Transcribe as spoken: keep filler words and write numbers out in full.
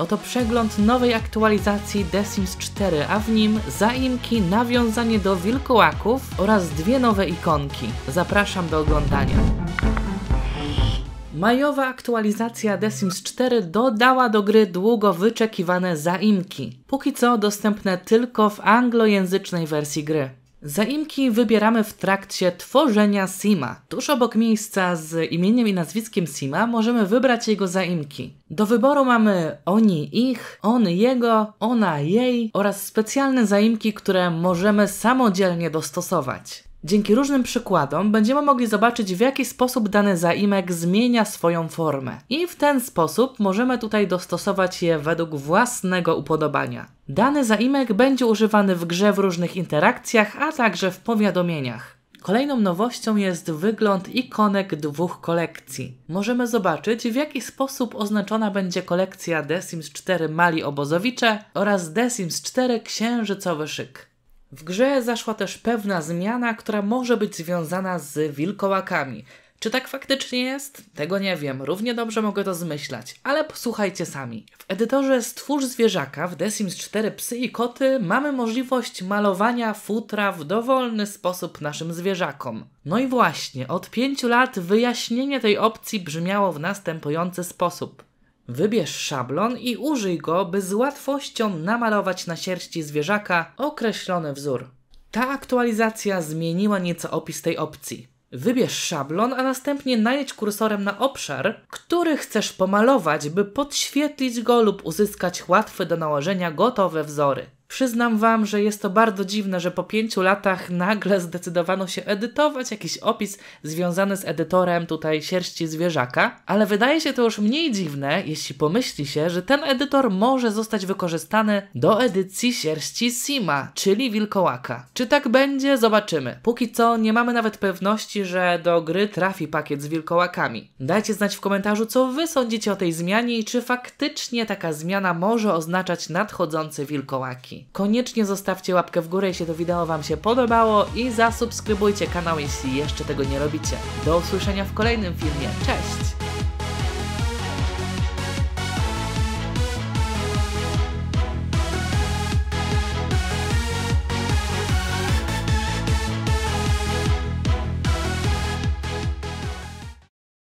Oto przegląd nowej aktualizacji The Sims cztery, a w nim zaimki, nawiązanie do wilkołaków oraz dwie nowe ikonki. Zapraszam do oglądania. Majowa aktualizacja The Sims cztery dodała do gry długo wyczekiwane zaimki. Póki co dostępne tylko w anglojęzycznej wersji gry. Zaimki wybieramy w trakcie tworzenia Sima. Tuż obok miejsca z imieniem i nazwiskiem Sima możemy wybrać jego zaimki. Do wyboru mamy oni ich, on jego, ona jej oraz specjalne zaimki, które możemy samodzielnie dostosować. Dzięki różnym przykładom będziemy mogli zobaczyć, w jaki sposób dany zaimek zmienia swoją formę. I w ten sposób możemy tutaj dostosować je według własnego upodobania. Dany zaimek będzie używany w grze w różnych interakcjach, a także w powiadomieniach. Kolejną nowością jest wygląd ikonek dwóch kolekcji. Możemy zobaczyć, w jaki sposób oznaczona będzie kolekcja The Sims cztery Mali Obozowicze oraz The Sims cztery Księżycowy Szyk. W grze zaszła też pewna zmiana, która może być związana z wilkołakami. Czy tak faktycznie jest? Tego nie wiem, równie dobrze mogę to zmyślać, ale posłuchajcie sami. W edytorze Stwórz zwierzaka w The Sims cztery Psy i Koty mamy możliwość malowania futra w dowolny sposób naszym zwierzakom. No i właśnie, od pięciu lat wyjaśnienie tej opcji brzmiało w następujący sposób. Wybierz szablon i użyj go, by z łatwością namalować na sierści zwierzaka określony wzór. Ta aktualizacja zmieniła nieco opis tej opcji. Wybierz szablon, a następnie najedź kursorem na obszar, który chcesz pomalować, by podświetlić go lub uzyskać łatwe do nałożenia gotowe wzory. Przyznam wam, że jest to bardzo dziwne, że po pięciu latach nagle zdecydowano się edytować jakiś opis związany z edytorem tutaj sierści zwierzaka, ale wydaje się to już mniej dziwne, jeśli pomyśli się, że ten edytor może zostać wykorzystany do edycji sierści Sima, czyli wilkołaka. Czy tak będzie? Zobaczymy. Póki co nie mamy nawet pewności, że do gry trafi pakiet z wilkołakami. Dajcie znać w komentarzu, co wy sądzicie o tej zmianie i czy faktycznie taka zmiana może oznaczać nadchodzące wilkołaki. Koniecznie zostawcie łapkę w górę, jeśli to wideo wam się podobało i zasubskrybujcie kanał, jeśli jeszcze tego nie robicie. Do usłyszenia w kolejnym filmie. Cześć!